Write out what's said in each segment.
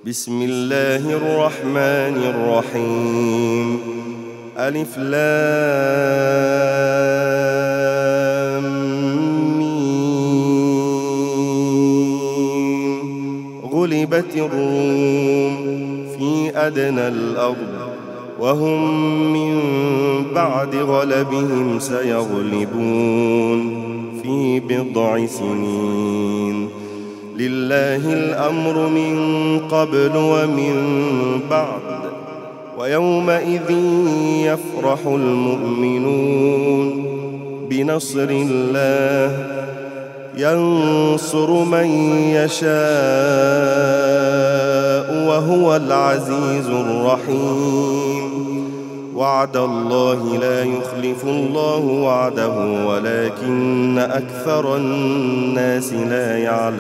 بسم الله الرحمن الرحيم. ألف لام ميم. غلبت الروم في أدنى الأرض وهم من بعد غلبهم سيغلبون في بضع سنين. لله الأمر من قبل ومن بعد، ويومئذ يفرح المؤمنون بنصر الله ينصر من يشاء وهو العزيز الرحيم. وعد الله لا يخلف الله وعده ولكن أكثر الناس لا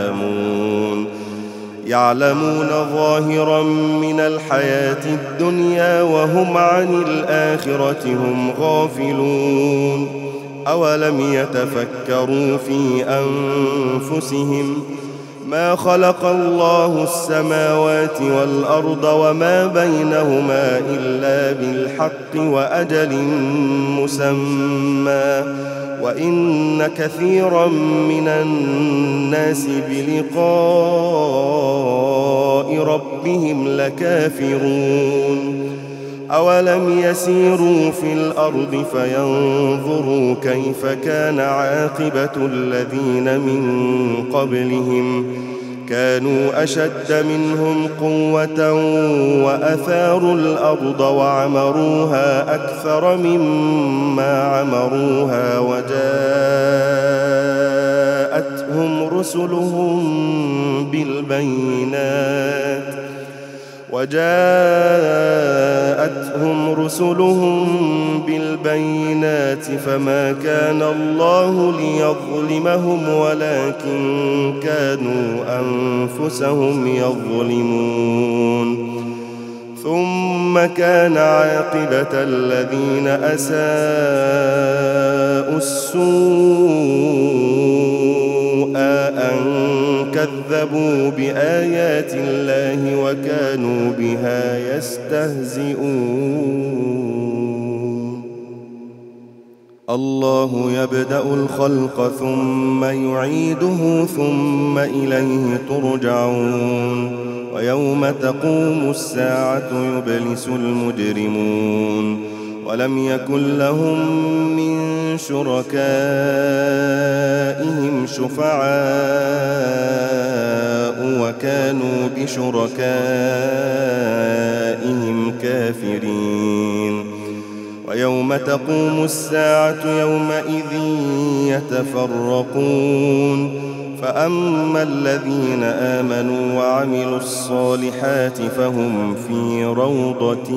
يعلمون ظاهرا من الحياة الدنيا وهم عن الآخرة هم غافلون. أولم يتفكروا في أنفسهم ما خلق الله السماوات والأرض وما بينهما إلا بالحق وأجل مسمى، وإن كثيرا من الناس بلقاء ربهم لكافرون. أولم يسيروا في الأرض فينظروا كيف كان عاقبة الذين من قبلهم كانوا أشد منهم قوة وأثاروا الأرض وعمروها أكثر مما عمروها وجاءتهم رسلهم بالبينات فما كان الله ليظلمهم ولكن كانوا أنفسهم يظلمون. ثم كان عاقبة الذين أساءوا السوء أن كذبوا بآيات الله وكانوا بها يستهزئون. الله يبدأ الخلق ثم يعيده ثم إليه ترجعون. ويوم تقوم الساعة يبلس المجرمون ولم يكن لهم من شركائهم شفعاء وكانوا بشركائهم كافرين. ويوم تقوم الساعة يومئذ يتفرقون، فأما الذين آمنوا وعملوا الصالحات فهم في روضة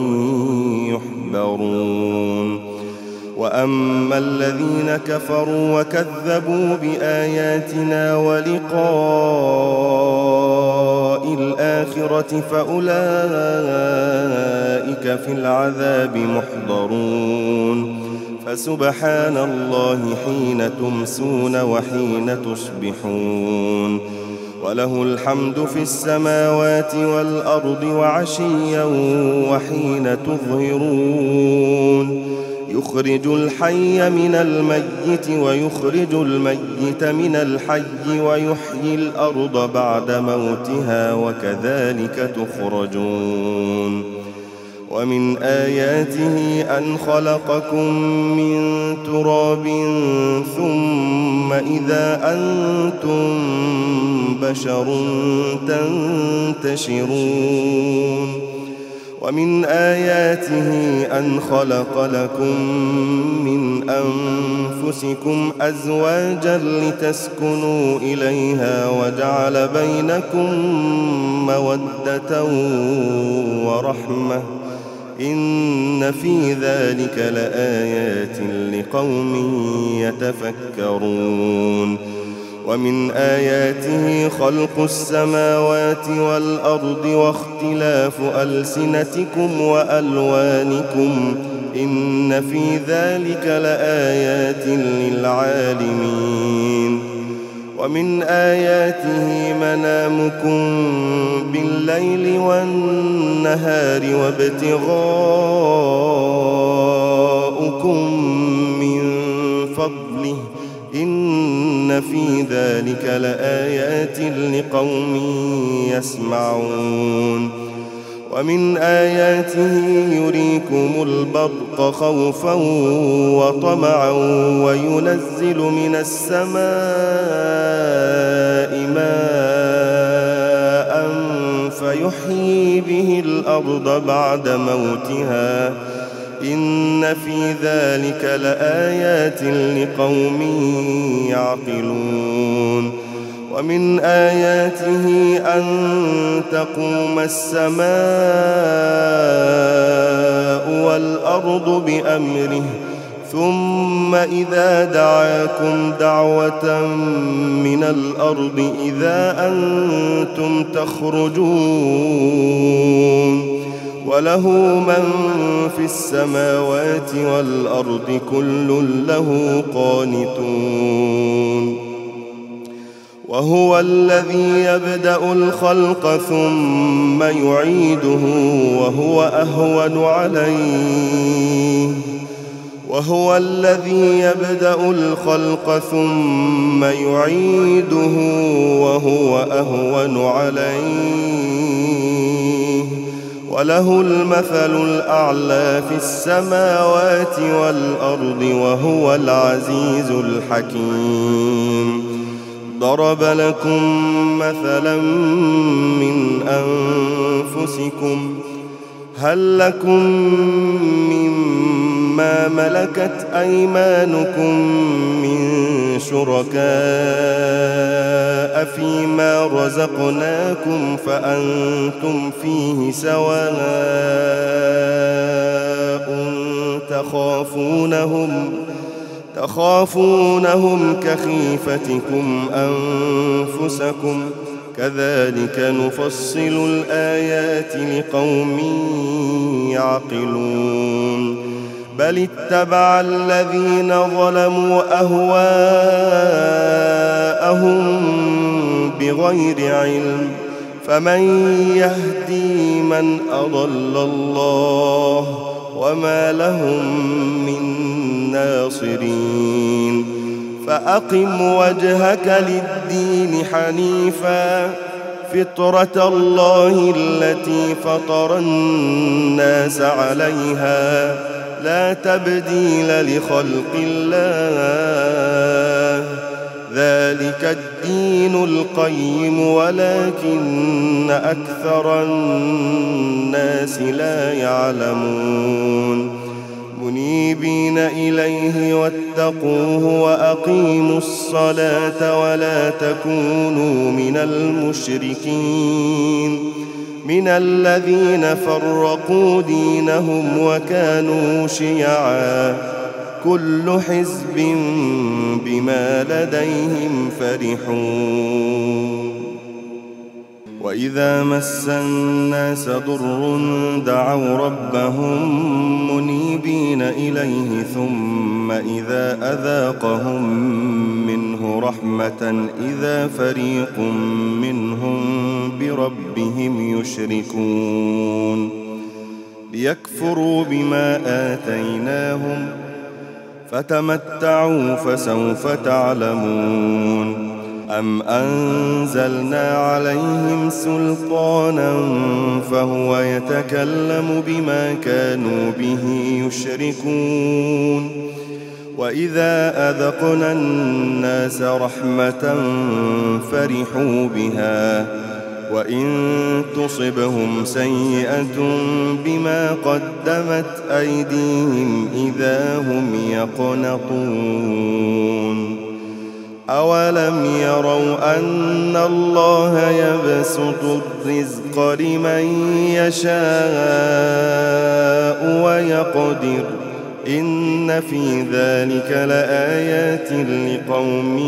يحبرون. وأما الذين كفروا وكذبوا بآياتنا ولقاء الآخرة فأولئك في العذاب محضرون. فسبحان الله حين تمسون وحين تصبحون، وله الحمد في السماوات والأرض وعشيا وحين تظهرون. يخرج الحي من الميت ويخرج الميت من الحي ويحيي الأرض بعد موتها وكذلك تخرجون. ومن آياته أن خلقكم من تراب ثم إذا أنتم بشر تنتشرون. ومن آياته أن خلق لكم من أنفسكم أزواجا لتسكنوا إليها وجعل بينكم مودة ورحمة إن في ذلك لآيات لقوم يتفكرون. ومن آياته خلق السماوات والأرض واختلاف ألسنتكم وألوانكم إن في ذلك لآيات للعالمين. ومن آياته منامكم بالليل والنهار وابتغاؤكم من فضله إن في ذلك لآيات لقوم يسمعون ومن آياته يريكم البرق خوفا وطمعا وينزل من السماء ماء فيحيي به الأرض بعد موتها إن في ذلك لآيات لقوم يعقلون ومن آياته أن تقوم السماء والأرض بأمره ثم إذا دعاكم دعوة من الأرض إذا أنتم تخرجون وله من في السماوات والأرض كل له قانتون وهو الذي يبدأ الخلق ثم يعيده وهو الذي يبدأ الخلق ثم يعيده وهو أهون عليه وله المثل الأعلى في السماوات والأرض وهو العزيز الحكيم ضرب لكم مثلا من أنفسكم هل لكم مما ملكت أيمانكم من شركاء فيما رزقناكم فأنتم فيه سواء تخافونهم كخيفتكم أنفسكم كذلك نفصل الآيات لقوم يعقلون بل اتبع الذين ظلموا أهواءهم بغير علم فمن يهدي من أضل الله وما لهم من ناصرين فأقم وجهك للدين حنيفا فطرة الله التي فطر الناس عليها لا تبديل لخلق الله ذلك الدين القيم ولكن أكثر الناس لا يعلمون منيبين إليه واتقوه وأقيموا الصلاة ولا تكونوا من المشركين من الذين فرقوا دينهم وكانوا شيعا كل حزب بما لديهم فرحون وإذا مس الناس ضر دعوا ربهم منيبين إليه ثم إذا أذاقهم منه رحمة إذا فريق منهم بربهم يشركون ليكفروا بما آتيناهم فتمتعوا فسوف تعلمون أم أنزلنا عليهم سلطانا فهو يتكلم بما كانوا به يشركون وإذا أذقنا الناس رحمة فرحوا بها وإن تصبهم سيئة بما قدمت أيديهم إذا هم يقنطون أولم يروا أن الله يبسط الرزق لمن يشاء ويقدر إن في ذلك لآيات لقوم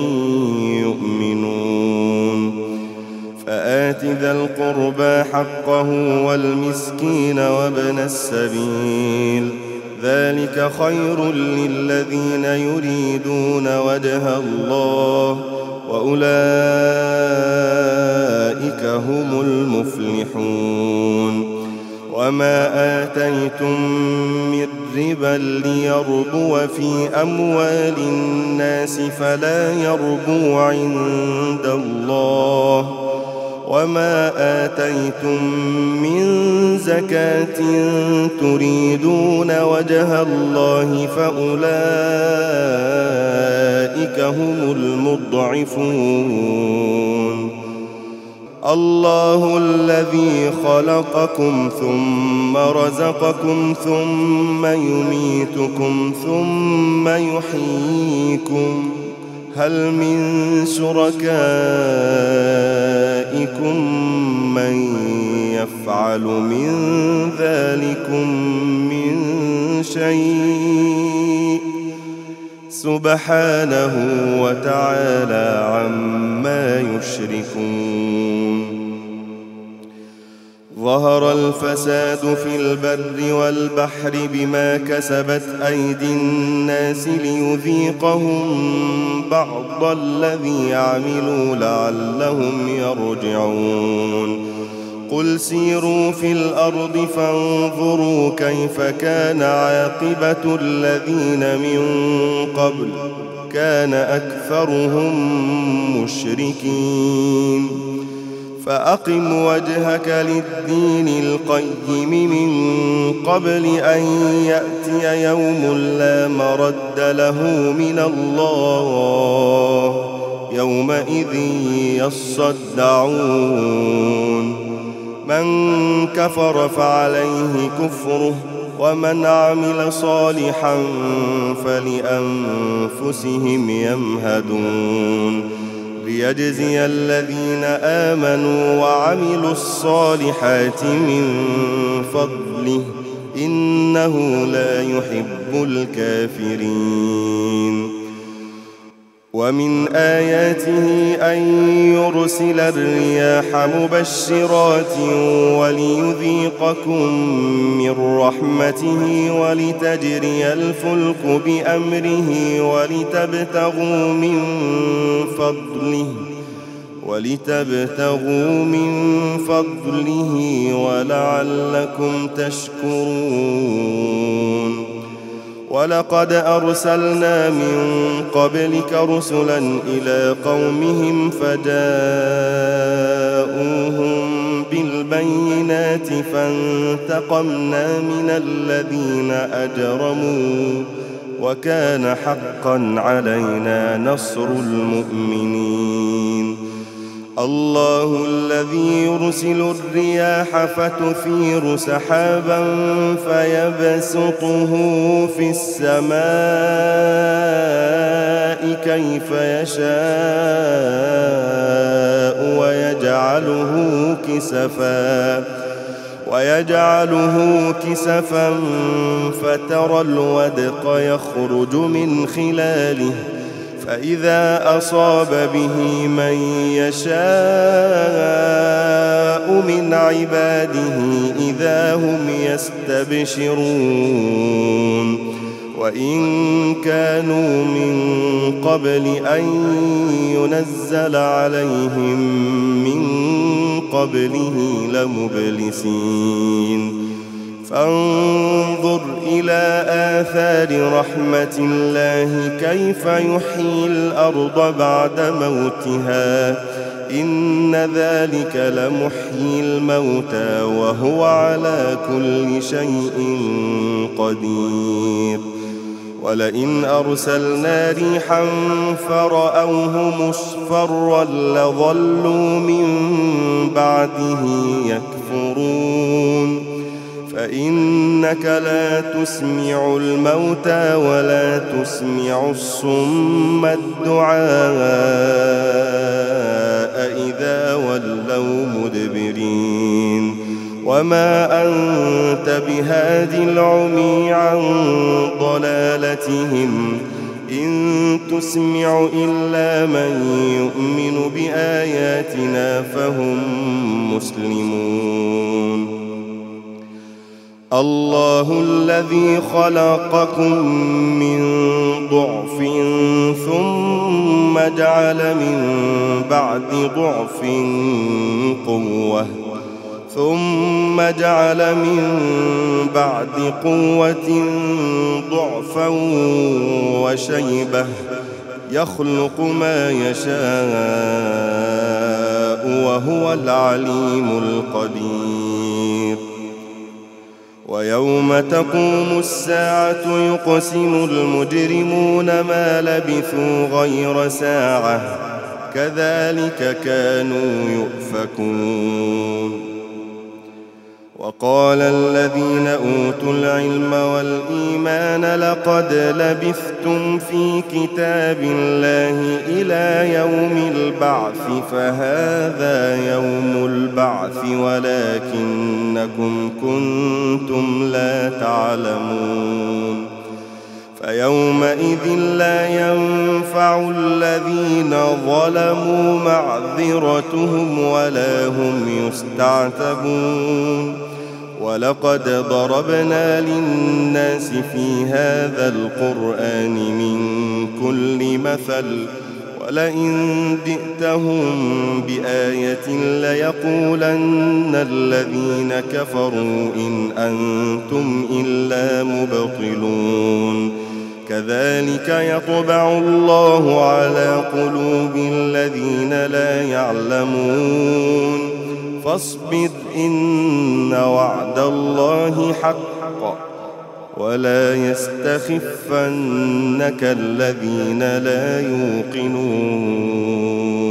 يؤمنون فآت ذا القربى حقه والمسكين وابن السبيل ذلك خير للذين يريدون وجه الله وأولئك هم المفلحون. وما آتيتم من ربا ليربو في أموال الناس فلا يربو عند الله، وما آتيتم من زكاة تريدون وجه الله فأولئك هم المضعفون. الله الذي خلقكم ثم رزقكم ثم يميتكم ثم يحييكم، هل من شركائكم من يفعل من ذلكم من شيء؟ سبحانه وتعالى عما يشركون. ظهر الفساد في البر والبحر بما كسبت أيدي الناس ليذيقهم بعض الذي عملوا لعلهم يرجعون. قل سيروا في الأرض فانظروا كيف كان عاقبة الذين من قبل، كان أكثرهم مشركين. فأقم وجهك للدين القيم من قبل أن يأتي يوم لا مرد له من الله، يومئذ يصدعون. من كفر فعليه كفره، ومن عمل صالحا فلأنفسهم يمهدون، ليجزي الذين آمنوا وعملوا الصالحات من فضله، إنه لا يحب الكافرين. ومن آياته أن يرسل الرياح مبشرات وليذيقكم من رحمته ولتجري الفلك بأمره ولتبتغوا من فضله ولعلكم تشكرون. ولقد أرسلنا من قبلك رسلا إلى قومهم فجاءوهم بالبينات فانتقمنا من الذين أجرموا، وكان حقا علينا نصر المؤمنين. الله الذي يرسل الرياح فتثير سحابا فيبسطه في السماء كيف يشاء ويجعله كسفا فترى الودق يخرج من خلاله، فإذا أصاب به من يشاء من عباده إذا هم يستبشرون. وإن كانوا من قبل أن ينزل عليهم من قبله لمبلسين. فانظر إلى آثار رحمة الله كيف يحيي الأرض بعد موتها، إن ذلك لمحيي الموتى وهو على كل شيء قدير. ولئن أرسلنا ريحا فرأوه مصفرا لظلوا من بعده يكفرون. فإنك لا تسمع الموتى ولا تسمع الصم الدعاء إذا ولوا مدبرين. وما أنت بهاد العمي عن ضلالتهم، إن تسمع إلا من يؤمن بآياتنا فهم مسلمون. الله الذي خلقكم من ضعف ثم جعل من بعد ضعف قوة ثم جعل من بعد قوة ضعفا وشيبة يخلق ما يشاء وهو العليم القدير ويوم تقوم الساعة يقسم المجرمون ما لبثوا غير ساعة كذلك كانوا يؤفكون وقال الذين أوتوا العلم والإيمان لقد لبثتم في كتاب الله إلى يوم البعث فهذا يوم البعث ولكنكم كنتم لا تعلمون فيومئذ لا ينفع الذين ظلموا معذرتهم ولا هم يستعتبون ولقد ضربنا للناس في هذا القرآن من كل مثل ولئن جئتهم بآية ليقولن الذين كفروا إن أنتم إلا مبطلون كذلك يطبع الله على قلوب الذين لا يعلمون فاصبر إن وعد الله حق ولا يستخفنك الذين لا يوقنون